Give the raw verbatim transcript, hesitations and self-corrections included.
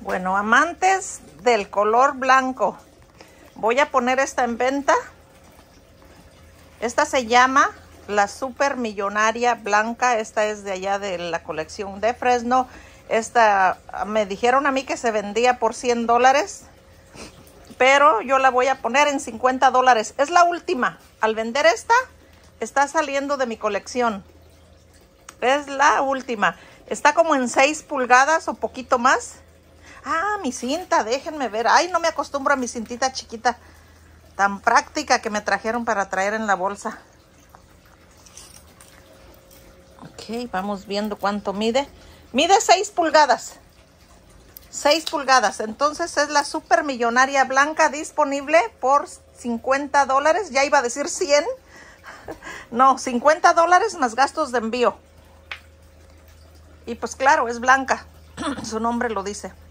Bueno, amantes del color blanco, voy a poner esta en venta. Esta se llama la Super Millonaria Blanca. Esta es de allá de la colección de Fresno. Esta me dijeron a mí que se vendía por cien dólares, pero yo la voy a poner en cincuenta dólares. Es la última. Al vender esta, está saliendo de mi colección. Es la última. Está como en seis pulgadas o poquito más. Ah, mi cinta, déjenme ver. Ay, no me acostumbro a mi cintita chiquita, tan práctica que me trajeron para traer en la bolsa. Ok, vamos viendo cuánto mide. Mide seis pulgadas. seis pulgadas. Entonces es la Super Millonaria Blanca, disponible por cincuenta dólares. Ya iba a decir cien. No, cincuenta dólares más gastos de envío. Y pues claro, es blanca. Su nombre lo dice.